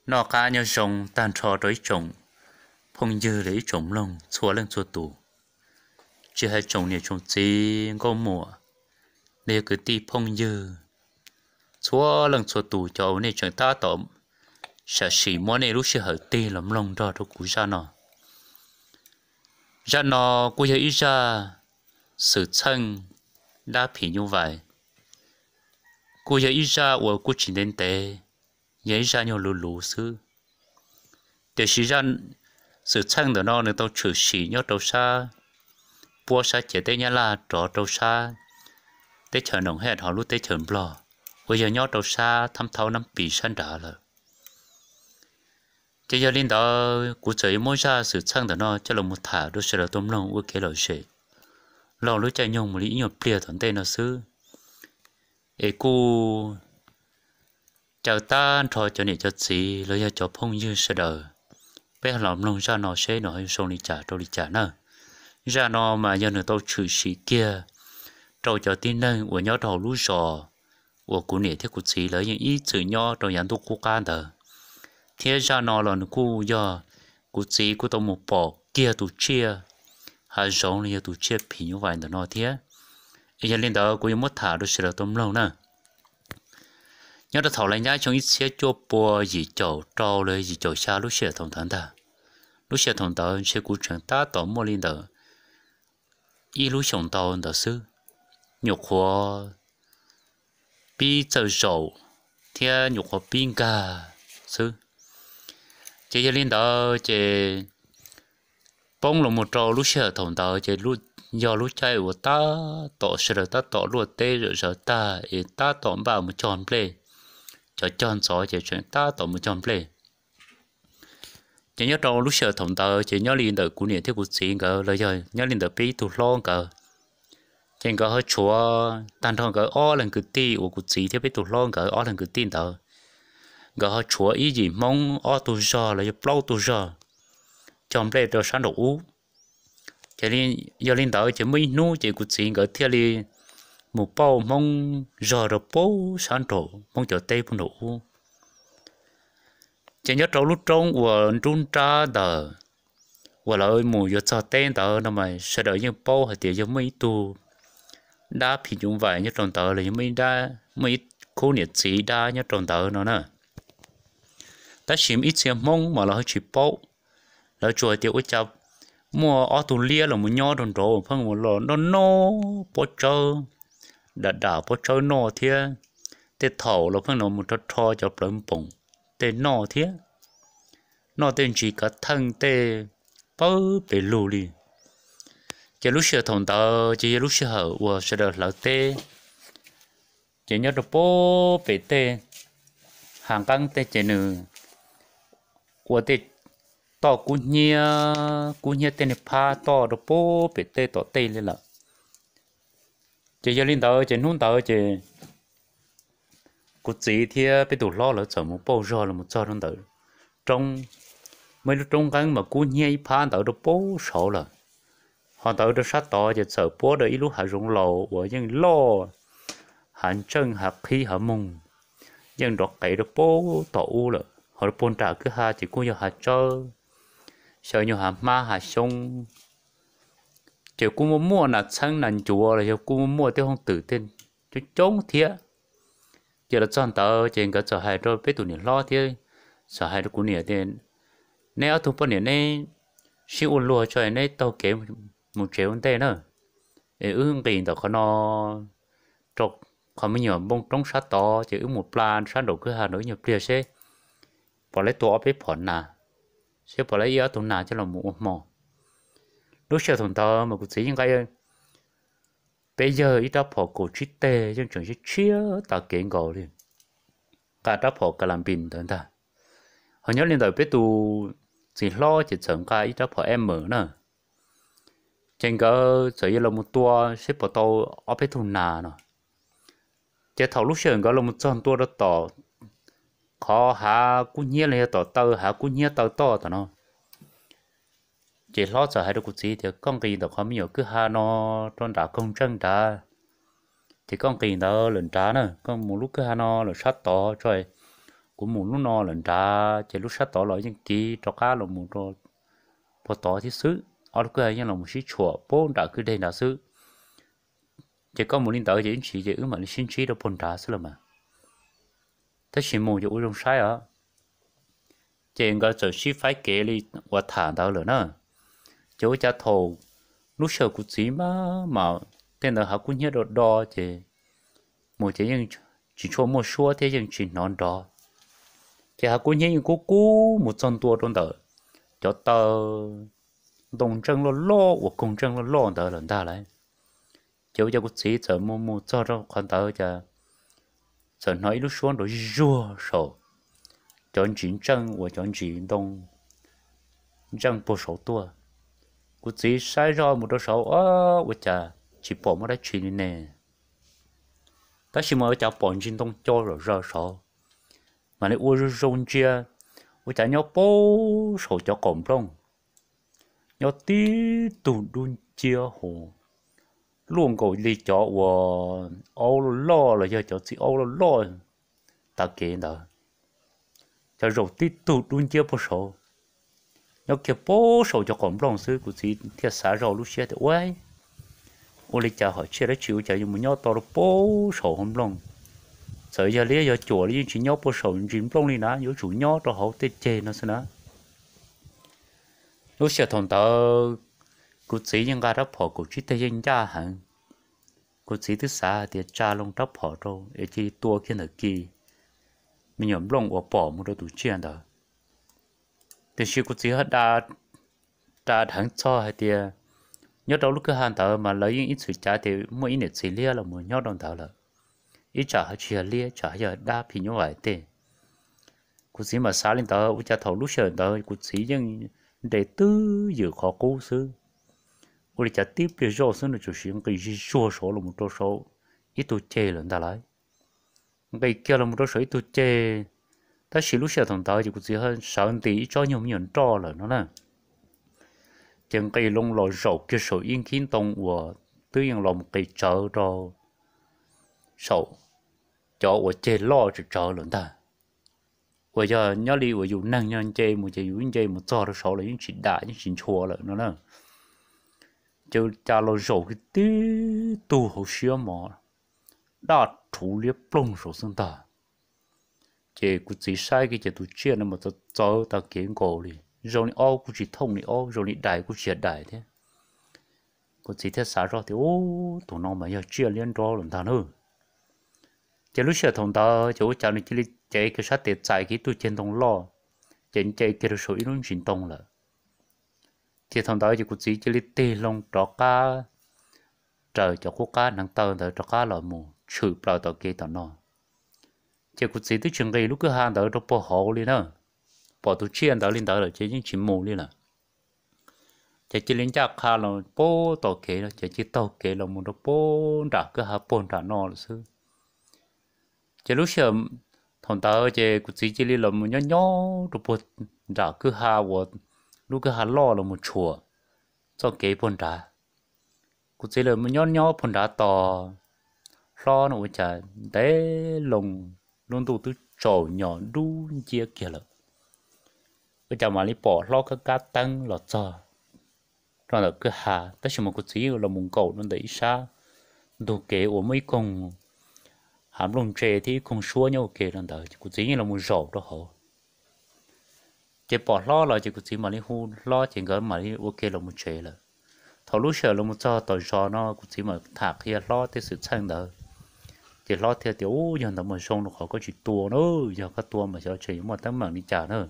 nó cá nhau rồng tan trò đối trồng phong dư lấy trồng lông xua lên xua tù chỉ hai trồng này trồng gì có mùa để cứ ti phong dư xua lên xua tù cho ông này chẳng ta tổm sợ xỉ món này lúc sẽ hở ti lắm lông đó cho cú ra nó cú giờ ít ra sự chân đã phỉ như vậy cú giờ ít ra của cú chỉ đến tế nhảy ra nhiều lù lù xứ để xí ra sự chân đó nó tao trừ xỉ nhớ đầu xa bua xa chế tế nhá là trọ đầu xa tế chờ nồng hết họ lúc tế chờ bò bây giờ nhớ đầu xa thăm thâu năm bì sân đá rồi chỉ giờ linh đó cụ chơi mỗi ra sự chân đó nó cho là một thả đôi sẽ là tôm lông với cái lời sẽ lòng lúc chạy nhung một lý nhiều bia thằng tên nó xứ ấy cụ chào ta thôi cho này cho gì lấy cho phong như sẽ đời bé lòng lông ra nó sẽ nó hay xong đi trả nữa ra nó mà giờ nữa tôi trừ sĩ kia trâu cho tin nên của nhớ đầu lú sò của cụ này thế cụ gì lấy những ý chữ nhớ trong nhà tôi cụ can đó thế ra nó là cụ do cụ gì cụ tôi một bỏ kia tụ chia hay giống như tụ chia phí như vậy đó nó thế giờ lên đó cụ muốn thả được sẽ là tôm lâu nè nhớ đã thảo lại nhá trong ít xe cho bò gì chậu trâuเลยgì chậu xa lúc xe thông thắng ta lúc xe thông tàu xe cụ trưởng ta tỏ mua lên đó ít lúc xong tàu đó sư nhục hoa bi chờ sầu theo nhục hoa pin cả sư chỉ cho lên đó chỉ bông là một trâu lúc xe thông tàu chỉ lúc do lúc chạy của ta tỏ sợ ta tỏ luôn tê rồi sợ ta ta tỏ vào một tròn play cho tròn gió chỉ chuyện ta tỏ một tròn play chỉ nhớ trâu lúc xe thông tàu chỉ nhớ lên đó cú niệm theo cú gì cả rồi giờ nhớ lên đó bi tụt lon cả trên cái hơi chúa tan thong cái ó lần cứ ti của cú gì theo bi tụt lon cả ó lần cứ tin đó cái hơi chúa ý gì mong ó tụt gió là bao tụt gió tròn play cho sáng đủ cho nên giờ lên đó chỉ mới nuôi chỉ cút gì cái theo đi một bao mong giờ rồi bố sáng trổ mong chờ tây cũng đủ chỉ nhớ trâu lúc trông của trung tra đờ và là mùa giờ cho tên đờ nó mà sẽ đợi những bao hay tiền cho mấy tu đã phi chúng vậy nhớ tròn tờ là những mấy đa mấy khu nhiệt sĩ đa nhớ tròn tờ nó nè ta xìm ít xem mong mà là chỉ bao là chuột tiêu chập mua ô tô lia là một nhỏ đồn đồ phong một lò nó bó trâu đã bó trâu nó thế tê thầu là phong nó một trâu trò cho bấm bụng tê nó thế nó tên chỉ cả thân tê bớ bị lù đi chỉ lúc xưa thằng tớ chỉ lúc xưa hở và sẽ được là tê chỉ nhớ được bó bị tê hàng căng tê chỉ nử của tê tỏ cú nhia tên này pha tỏ được bố bị tê tỏ tê lên là chỉ giờ linh tờ chỉ nôn tờ chỉ cú gì thì bị tụt lo là sợ một bao giờ là một giờ trong tờ trong mấy lúc trong cái mà cú nhia pha tờ được bố sợ là họ tờ được sát tỏ chỉ sợ bố được ít lúc hạ rung lầu và những lo hạn chân hạt khí hạ mùng những đọt cậy được bố tỏ u là họ được bôn trả cứ ha chỉ cú giờ hạt cho sợ nhiều hạt ma hạt sông chỉ cú mua là sang nền chùa là cú mua theo không tự tin chứ trốn thiệt chỉ là chọn tờ trên cái sở hại rồi biết tụi này lo thiệt sở hại được cú này tiền nếu thu bao nhiêu này siêu lùa cho này tao kể 1 triệu vấn đề nữa ứng tiền tao có nó trọc không mấy nhiều bông trống sát to chỉ ứng một plan sát đầu cứ hà nội nhiều bia xe bỏ lấy tổ bếp phòn nà sẽ bỏ lấy yếu tố nào cho là một mỏ lúc sau thằng tao mà cũng chỉ những cái bây giờ ít đã bỏ cổ trí tê nhưng chẳng chỉ chia ta kiện gò đi cả đã bỏ cả làm bình等ta họ nhớ lên đời biết tu chỉ lo chỉ chẳng cái ít đã bỏ em mở nữa trên cái sở là một tua sẽ bỏ tàu ở bên thùng nà nó chỉ thầu lúc sau cái là một trăm tua đó tỏ khó hạ cú nhia này tỏ tàu hạ cú nhia tàu to tao nó chỉ lo sợ hay được cái gì thì con kỳ đó không nhiều cứ hà nó trong đã công chân đã thì con kỳ đó lần trả nữa con một lúc cứ hà nó là sát to rồi của mù lúc nọ lần ra chỉ lúc sát tỏ lại những kỹ cho cá là mù rồi bỏ tỏ thì xứ ở lúc cái như là một xí chùa bốn đã cứ đây là xứ chỉ có một linh đạo chỉ mà linh sinh trí đó bốn đã xứ là mà thế chỉ mù cho uống sai à chỉ người giờ xí phải kể đi và thả đạo rồi nữa chỗ cha thầu lúc sau cũng chỉ mà tên là họ cũng nhớ được đo thì một cái những chỉ cho một số thế nhưng chỉ non đó thì họ cũng nhớ những cú một trăm tua trong đó cho tờ đồng chân lo và công chân lo đó là ta lại chỗ cho cũng chỉ giờ một cho đó còn tờ cho giờ nói lúc xuống rồi rùa sầu chọn chuyện chân và chọn chuyện đông chân bộ số tua cũng chỉ sai ra một đôi số và chả chỉ bỏ một cái chuyện này ta chỉ mới cho bọn chính đông cho rồi ra số mà nếu uống rong chia và chả nhớ bố số cho cổng rong nhớ tí tụt đun chia hồ luôn gọi đi cho và ô lo là cho chỉ ô lo ta kể đó cho rồi tí tụt đun chia bố số nhớ kia bố số cho cổng rong xứ của chị thiệt xả rồi lúc xưa thì quay ô lý cha họ chia đấy chịu chạy nhưng mà nhớ to bố số hôm long sợ giờ lý giờ chùa lý chỉ nhớ bố số chỉ long đi ná nhớ chủ nhớ cho họ tết chê nó xí ná lúc xưa thằng tớ cụ chỉ những cái đó bỏ cụ chỉ tây dân cha hẳn cụ chỉ thứ xã thì cha long đắp bỏ rồi để chỉ tua kia là kỳ mình nhầm long và bỏ một đôi tủ chiên đó thì khi cụ chỉ hết đa thằng cho hay thì nhớ đâu lúc cái hàng tờ mà lấy những ít sự trả thì mỗi ít chỉ lia là một nhớ đồng tờ là ít trả hay chia lia trả giờ đa thì nhớ vậy thế cụ chỉ mà xả lên tờ u cha thầu lúc sờ tờ cụ chỉ nhưng để tư dự khó cố xứ u đi trả tiếp để cho xứ nó chủ sử cái gì số là một số ít tu chê là ta lấy cái kia là một số ít tu chê ta chỉ lúc sờ thằng tờ thì cụ chỉ hơn 6 tỷ cho nhiều nhiều cho là nó nè chẳng cái lông lò rậu cái sầu yên kiến tông của tự nhiên lòng cái chợ rồi sầu cho của chơi lo cho chợ lớn ta bây giờ nhớ đi của dùng năng nhân chơi một chơi dùng chơi một cho nó sầu là những chuyện đại những chuyện chua là nó nè cho cha lo rậu cái tí tu hậu xưa mà đã thủ liếp plong sầu sinh ta chơi cũng chỉ sai cái chơi tu chơi nó mà cho ta kiến cổ đi rồi ô cũng chỉ thông đi ô rồi đại cũng chỉ đại thế cũng chỉ thế xả ra thì ô tụi nó mà giờ chia liên đó làm thằng nữa chỉ lúc xưa thằng ta chỗ cháu này chỉ chạy cái sát tiền chạy cái tôi trên đồng lo chạy chạy cái số ít luôn chuyển đồng là chỉ thằng ta chỉ cũng chỉ tê long trọ cá trời cho cô cá nắng tơ tới trọ cá là mù chửi bao tao kia tao nó chỉ cũng chỉ tới chừng cái lúc cái hàng tới nó bỏ hồ đi nữa bỏ tụ chiên đó lên đó là chỉ những chuyện mù đi là chỉ lên chắc khá là bố tàu kế là chỉ tàu kế là một đôi bố đã cứ hà bồn đã nọ là sư chỉ lúc xưa thằng ta chỉ cũng chỉ lên là một nhỏ nhỏ đôi bố đã cứ hà và lúc cứ hà lo là một chùa cho kế bồn đã cũng chỉ là một nhỏ nhỏ bồn đã to lo nó chả té lồng luôn tụ trầu nhỏ đu chia kia là bây giờ mà đi bỏ lo cái cá tăng lọt cho rồi là cái hà tất nhiên một cái gì là mùng cầu nó để xa đồ kế của mấy con hàm lông tre thì con xua nhau kế lần đó cái gì là mùng rổ đó hả chỉ bỏ lo là chỉ cái gì mà đi hu lo chỉ cái mà đi ok là một tre là thầu lúc sợ là một cho tỏi giò nó cái gì mà thạc kia lo tới sự sang đó chỉ lo theo tiểu giờ nó mà xong nó khó có chỉ tua nữa giờ cái tua mà cho chỉ một tấm mảng đi trả nữa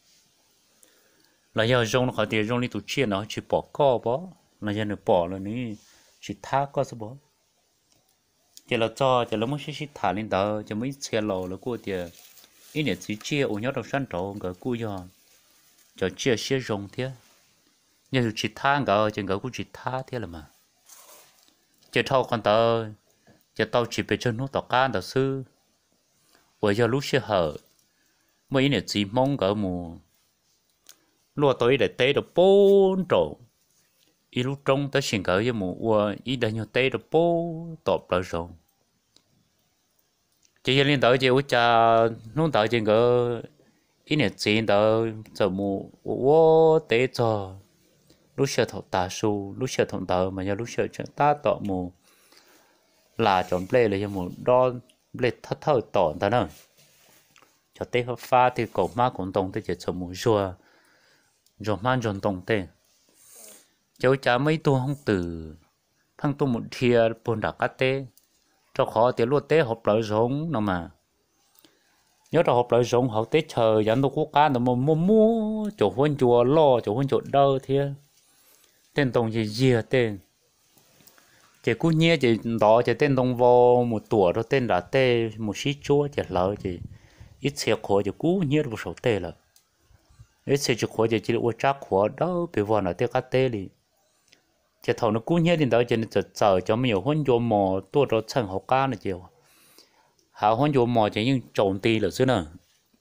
là giờ rong nó khỏi tiền rong đi tụt chia nó chỉ bỏ co bó là giờ nó bỏ là ní chỉ thả co sao bó chỉ là cho chỉ là mới chỉ thả lên đó chỉ mới xe lò là cô tiền ít nhất chỉ chia ở nhau trong sân trâu cái cô giờ cho chia xe rong thế nhưng chỉ thả cái chỉ cái cô chỉ thả thế là mà chỉ thâu con tờ chỉ tao chỉ bị chân nó tao cá tao sư bây giờ lúc xe hở mấy ít chỉ mong cái mù lúa tôi để tê được 4 trộn, ít lúc trong tới xin cỡ với mùa ít đã nhiều tê được 4 tọp lại rồi, chỉ liên tới chỉ út cha nó tới chỉ có ít nhất chỉ tới giờ mù ô tế cho lúc xưa thọ tà su lúc xưa thọ tờ mà giờ lúc xưa chẳng ta tọ mù là chọn play là một đo play thất thơ tỏ ta nữa cho tê hợp pha thì cổ má cũng tông tới chỉ cho một rùa rồi mang chọn tông tê cháu cha mấy tu không từ phăng tu một thia buồn đặc cát tê cho khó thì luôn tê học lợi giống nó mà nhớ là học lợi giống học tết chờ dán tôi quốc cá nó mua chỗ huân chùa lo chỗ huân chỗ đâu thế tên tông gì tên chỉ cú nhia chỉ đó chỉ tên tông vô một tuổi đó tên là tê một xí chúa chỉ lỡ chỉ ít xe khó chỉ cú nhia một số tê là ít xe chỉ khó chỉ uống chắc khó đó bị vào là tê cá tê đi chỉ thầu nó cú nhia thì đó chỉ nó chờ cho mình nhiều huân chùa mò tôi đó chẳng học cá nữa chiều hạ huân chùa mò chỉ những trộn tì là xứ nữa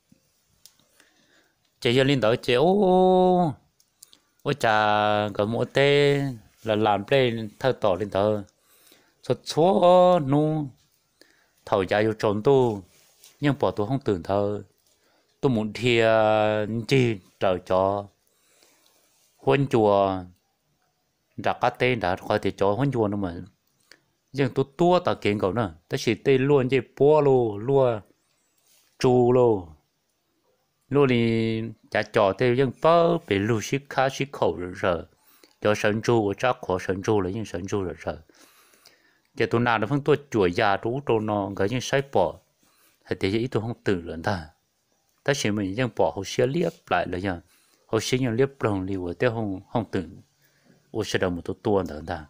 chỉ cho linh đó chỉ ô chà cái mỗi tê là làm đây thơ tỏ lên tờ xuất số nu thầu giá yêu trốn tu nhưng bỏ tôi không tưởng thơ tôi muốn thia chi trời cho huân chùa đặt cá tên đã khỏi thì cho huân chùa nữa mà nhưng tôi tua ta kiện cầu nữa ta chỉ tên luôn chứ bố lô chu lô thì chả trò tên nhưng bơ bị lù xí khá xí khẩu rồi cho sân chu chắc khó sân chu là những sân chu rồi giờ tôi nào nó phân tôi chuỗi già đủ đồ nó cái những sai bỏ thì ít tôi không tự lần ta chỉ mình nhưng bỏ hồ sơ liếp lại là nhờ hồ sơ những liếp lòng liều ở tiêu không tự ô sẽ đồng một tôi nữa ta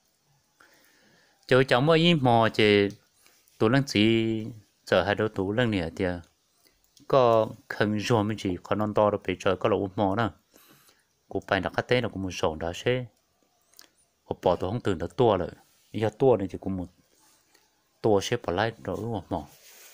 chờ cháu mới im mò chỉ tôi lăng gì giờ hai đứa tôi lăng nè thì có khẩn rồi mình chỉ còn non to được bị trời có là mò nữa cụ bài đặt cái tên là cũng một sổ đó sẽ họ bỏ tôi không tưởng là tua rồi giờ tua này chỉ cũng một tua sẽ bỏ lại rồi một mỏ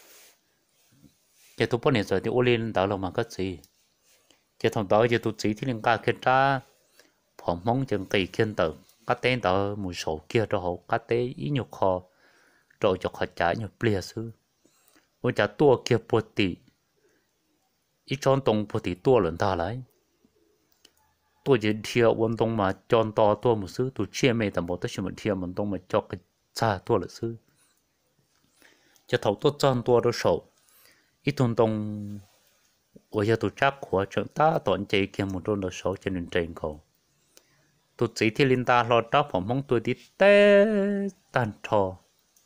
giờ tôi bắt nè rồi thì ô lên đó là mà cái gì giờ thằng đó giờ tôi chỉ thì liên ca kia ra phòng mong chừng kỳ kiên tử cái tên đó một sổ kia cho họ cái tên ý nhục họ rồi cho họ trả nhục bia sư ôi trả tua kia bột tỷ ít tròn tông bột tỷ tua lần ta lại tôi chỉ thiêu vận động mà chọn to tôi một số tôi chia mấy tầm bộ tôi chỉ một thiêu vận động mà cho cái xa tôi là sư cho thầu tôi chọn tôi đó sầu ít vận động bây giờ tôi chắc của chúng ta toàn chạy kia một đôi là sầu trên nền trên cầu tôi chỉ thì linh ta lo đáp phòng mong tôi đi té tan thò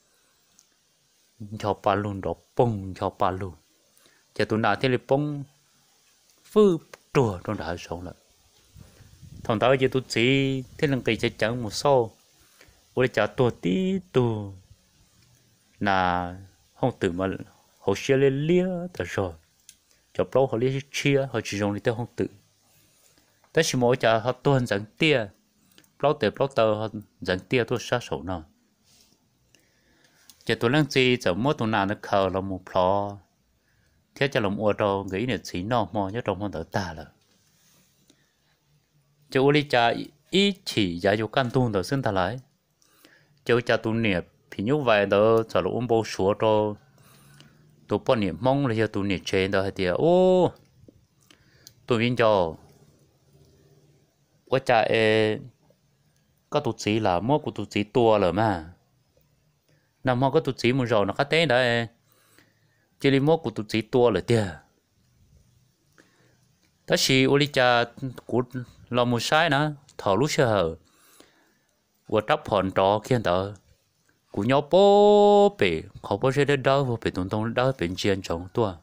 cho ba luôn đó bông cho ba luôn cho tôi nào thì lấy bông phư trùa trong đại sầu lại thằng đó giờ tôi chỉ thế là cái chơi chẳng một số, tôi chả tôi tí tu là không tự mà họ chia lên lia thật rồi, cho bao họ lia chia họ chỉ dùng đi theo không tự,แต่chỉ mỗi chả họ tuần dẫn tia, bao tờ họ dẫn tia tôi sát sổ nào, giờ tôi đang gì giờ mỗi tuần nào nó khờ là một plò, thế cho lòng ô tô nghĩ là chỉ nó mò nhớ trong con tờ ta là chỗ đi cha ít chỉ giá cho căn tuôn đó xin ta lại chỗ cha tu niệm thì như vậy đó cho lúc bố số đó tu bao niệm mong là cho tu niệm trên đó thì ô tu viên cho cha có tu sĩ là mua của tu sĩ tua rồi mà nằm mua có tu sĩ một rồi nó khá té đấy chỉ đi mua của tu sĩ tua rồi tiền đó là ô cha của lo một sai nữa thở lúc sợ và chấp hòn trò kia đó của nhau bố bể họ bố sẽ đến đâu bể tụng tông đó bể chiến chống tua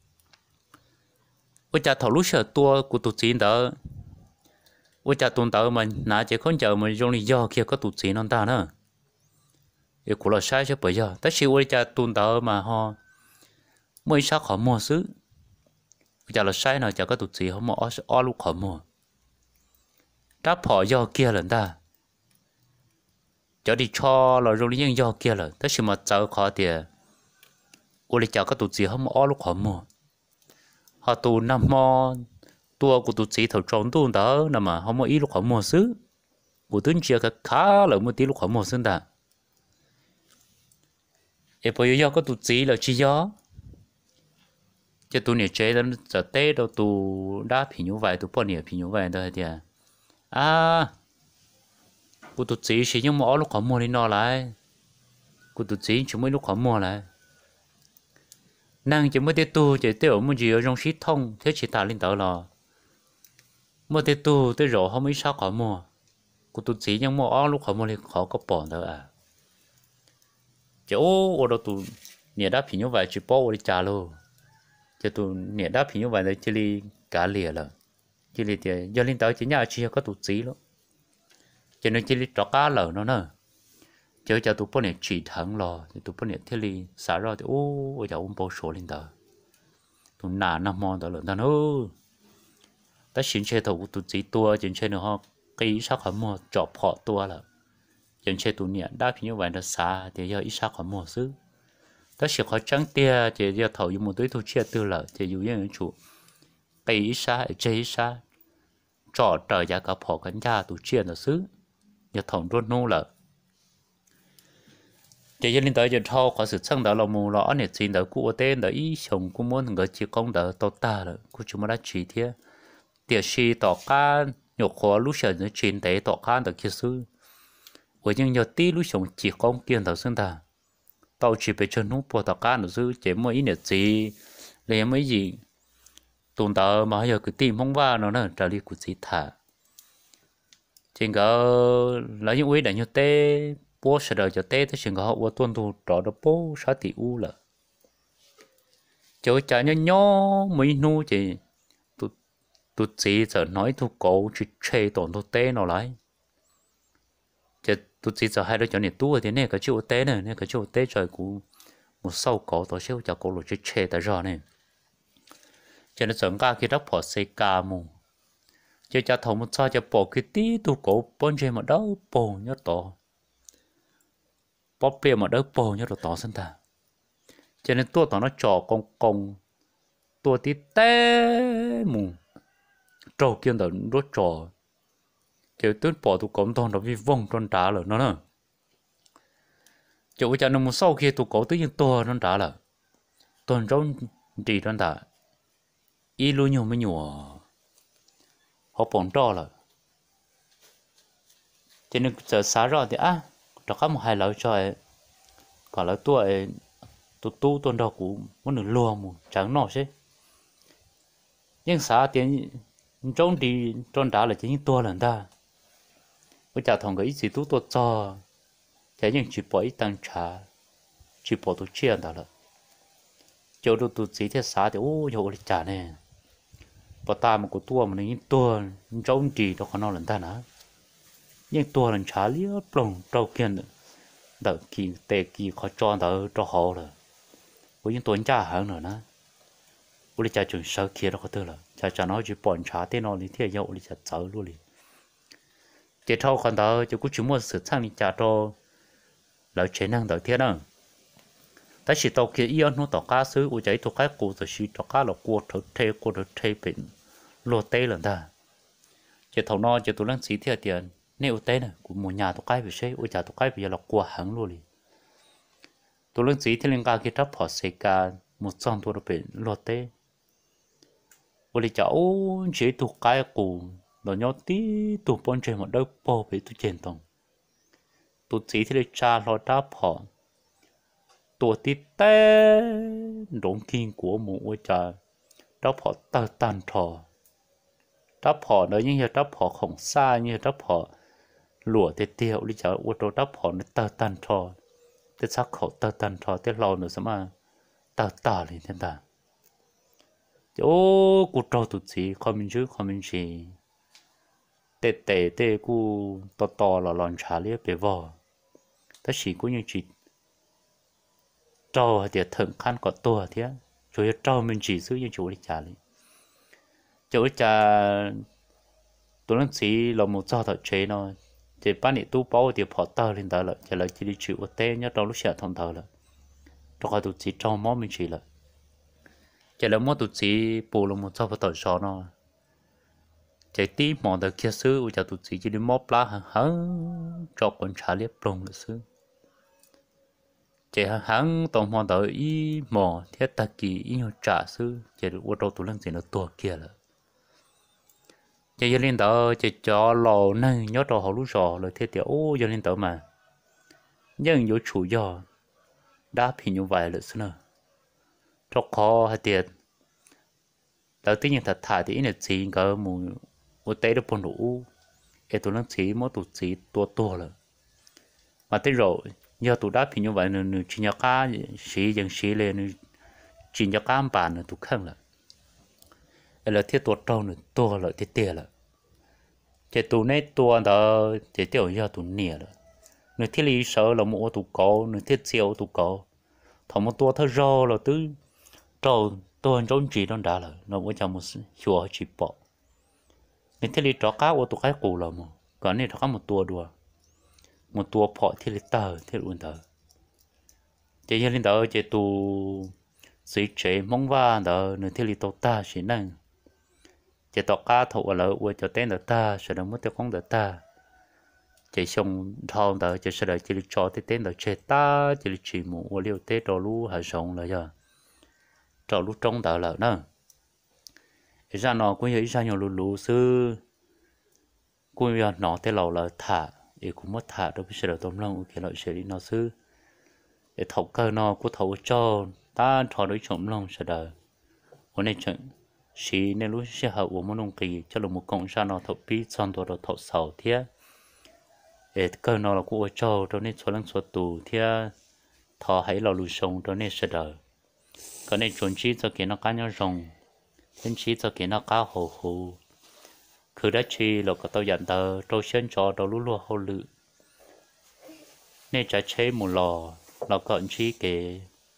ôi cha thở lúc sợ tua của tụt chín đó ôi cha tụng tao mình nãy chỉ không chờ mình dùng lý do kia có tụt chín non ta nữa thì của là sai chứ bây giờ tất nhiên ôi cha tụng tao mà họ mới sao họ mua xứ cha là sai nào cha có tụt chín họ mua ở lúc họ mua đáp họ do kia lần ta cho đi cho là rồi những do kia là tất nhiên mà cháu khó thì ôi là cháu có tụt gì không ở lúc họ mua họ tụ nằm mò tua của tụt gì thầu tròn tu đó nằm mà không có ý lúc họ mua xứ của tướng chia cái khá là một tí lúc họ mua xứ ta em bây giờ có tụ chỉ là chỉ gió cho tụ nè chế đó giờ tết đâu tụ đã phi như vậy tụ bao nhiêu phi như vậy đó thì à cô tụ chỉ chỉ nhưng mà lúc họ mua đi nó lại cô tụ chỉ chỉ mới lúc họ mua lại nàng chỉ mới tết tu chỉ tết ở một gì ở trong xí thông thế chỉ ta lên tàu lò mới tết tu tết rồi không mấy sao họ mua cô tụ chỉ nhưng mà lúc họ mua thì họ có bỏ đâu à chứ ô đâu tụ nè đã phi như vậy chỉ bỏ đi trả luôn chứ tụ nè đã phi như vậy thì chỉ đi cả lìa rồi chỉ đi thì do lên tàu chỉ nhà chỉ có tụ chỉ luôn cho nên chỉ đi trọ cá lợn nó nữa chứ cho tụ bọn này chỉ thẳng lò thì tụ bọn này thế li xả ra thì ô ôi cháu ông bố số lên tàu tụ nà nằm mòn tàu lợn tao nữa ta xin chơi tàu tụ chỉ tua chuyện chơi nữa họ cái sắc họ mua chọp họ tua là chuyện chơi tụ nhẹ đáp như vậy là xả thì giờ ít sắc họ mua xứ ta sẽ khó trắng tia thì giờ thầu dùng một túi thu chia tư lợi thì dùng những chủ cái ít xa chơi ít xa trọ trời giá cả họ cánh ra tụ chia là xứ giờ thầu rốt nô là chỉ liên tới giờ thâu có sự sang đó là mù lõ này xin đó cụ tên đó ý chồng cũng muốn người chỉ công đó tao ta rồi cụ chúng ta chỉ thế tiệt si tỏ can nhục khó lúc sợ nó chuyện tế tỏ can được kia sư với những nhiều tí lúc chồng chỉ công kiên tao xưng ta tao chỉ phải chân nút bỏ tỏ can được sư chỉ mỗi ít gì lấy mấy gì tụi tao mà giờ cứ tìm không va nó nữa trả đi của gì thả trên cái lấy những quý đại như thế bố sẽ đợi cho tết thì chuyện họ tuân thủ rõ được bố sát tỷ u là chỗ chả nhớ nhó mấy nu chỉ tụt chỉ giờ nói thu cổ chỉ chơi tổn thu tê nó lại chỉ tụt chỉ giờ hai đứa cho này tu thì này cái chỗ tê này cái chỗ tê trời cũng một sau cổ tổ siêu chả cổ rồi chỉ chơi tại rõ này cho nên chẳng cả khi đắp bỏ xây ca mù chỉ chả thầu một sao chả bỏ cái tí tu cổ bốn chơi mà đâu bỏ nhớ tổ bóp bia mà đỡ bò nhớ đồ tỏ sinh ta cho nên tôi tỏ nó trò công tôi tí té mù trâu kia đó nó trò kiểu tôi bỏ tụ cổng toàn đó vì vong tròn trả rồi nó nè chỗ cho nó một sau khi tụ cổ tự nhiên to nó trả là toàn trong chỉ tròn trả y luôn nhiều mới nhủa họ bỏ trò là cho nên giờ xả ra thì đó có một hai lời cho còn là tuổi tu tuần đầu cũng muốn được lùa một trắng nọ chứ nhưng xã tiền trong đi trong đó là chỉ những tua lần ta bây giờ thằng cái gì tu cho thế nhưng chỉ bỏ ít tăng trả chỉ bỏ tu chia đó là chỗ đó tu chỉ thế xã thì ô nhiều lịch trả này bỏ ta một cái tua mà những tua trong đi đó còn nó lần ta nữa nhưng tua lần trả liếc plong trâu kia nữa đợt kỳ tệ kỳ khó cho đỡ cho họ rồi với những tuần trả hơn nữa nè uli cha chuẩn sơ kia đó có tư là cha nói chỉ bọn trả tên nó đi theo dấu uli cha sợ luôn đi chỉ thâu còn đỡ chỉ có chúng mua sự sang đi cha cho lợi chế năng đỡ thế nào tại chỉ tàu kia yên nó tàu cá sứ uli chạy thuộc cái cụ rồi chỉ tàu cá là cua thực thề bệnh lô tê lần ta chỉ thâu nó chỉ tụi lăng xí theo tiền nếu tê này của một nhà tụi cái bị xây uli cha tụi cái bây giờ là cua hẳn luôn đi tụi lăng xí thì liên quan kia thấp họ xây cả một trăm tụi nó bệnh lô tê uli cháu chỉ tụi cái cụ nó nhớ tí tụi bọn trẻ một đôi bò với tụi chèn tông tụi chỉ thì cha lo đáp họ tụi tí té đống kinh của một ôi cha đáp họ tơ tàn thọ đáp họ nó như đáp họ không xa như đáp họ lụa thì tiêu uli cháu ôi đồ đáp họ nó tơ tàn thọ thế sắc khẩu tơ tàn thọ thế lo nữa sao mà tơ lên thế ta ô cụ trâu tụt gì không mình chỉ tệ cụ to là lon trà liếc bề vò ta chỉ cũng như chỉ trâu thì thượng khăn có tua thế rồi trâu mình chỉ giữ như chỗ đi trà đi chỗ trà tôi nói chỉ là một trò thật chế nó thì ban nãy tu bảo thì bỏ tơ lên đó là chỉ là chỉ đi chịu tê nhớ trâu lúc xả thông thờ là trâu tụt chỉ trâu mó mình chỉ là chỉ là một tụt chỉ bù là một trâu phải tội số nó chạy tí mòn được kia xứ cho tụt chỉ đi móp lá hả cho con trả liếp plong được xứ chỉ hắn tổng mòn tới ý mò thiết ta kỳ ý nhau trả sư chỉ được ô tô tụ lăng gì nó tua kia là chỉ giờ lên tờ chỉ cho lò này nhớ trò họ lú sò rồi thiết tiểu ô giờ lên tờ mà nhưng有chủ要đã phi như vậy là xưa rất khó hay tiệt đầu tiên thật thà thì ít gì cả một tay được phong đủ để tụi nó chỉ mỗi tụi chỉ tua rồi mà tới rồi giờ tụi đã phi như vậy nữa chỉ nhớ cá xí dần xí lên chỉ nhớ cá bàn nữa tụi không là thiết trâu nữa tua là thiết tiền là chỉ tụi này tua đó chỉ tiểu giờ tụi nè rồi người thiết lý sợ là một tụ cổ người thiết siêu tụ cổ thằng một tua thơ rô là tứ trâu tôi trốn chỉ đó đã là nó mới cho một chùa chỉ bỏ người thiết lý trò cá ô tụ cái cụ là một còn này trò cá một tua bỏ thiết lý tờ thiết luôn tờ chỉ như lên tờ chỉ tụ sĩ chế mong va tờ người thiết lý tàu ta chỉ năng chỉ tàu cá thụ là ô cho tên tờ ta sẽ được mất tiêu không tờ ta chỉ xong thong đó chỉ sẽ là chỉ cho tới tên là chế ta chỉ một liều tết rồi lu hay sống là giờ rồi lu trong đó là nữa ra nó cũng như ra nhiều lu sư cũng như nó tới lầu là thả để cũng mất thả đâu biết sẽ là tôm long cái loại sẽ đi nó sư để thầu cơ nó cũng thầu cho ta thọ đối trọng long sẽ đời hôm nay chuyện chỉ nên lúc sẽ học của môn nông kỳ cho là một công ra nó thầu bí xong rồi thầu sầu thế cơ nó là của châu đó nên số lần số tù thì thọ hãy là lùi sông đó nên sẽ đợi cái này chuẩn chỉ cho cái nó cá nhau rồng chuẩn chỉ cho cái nó cá hồ hồ cứ đã chi là có tao dặn tờ trâu xuyên cho đâu lú lúa hậu lự nên trả chế một lò là còn chỉ cái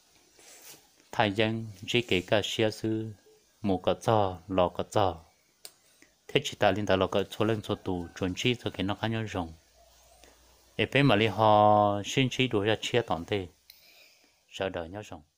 thái dân chỉ cái cá xia sư một cái giò lò cái giò thế chỉ ta liên ta là cái số lần số tù chuẩn chỉ cho cái nó cá nhau rồng để bên mà li họ xin chỉ đuổi ra chia tận thế sợ đời nhau rồng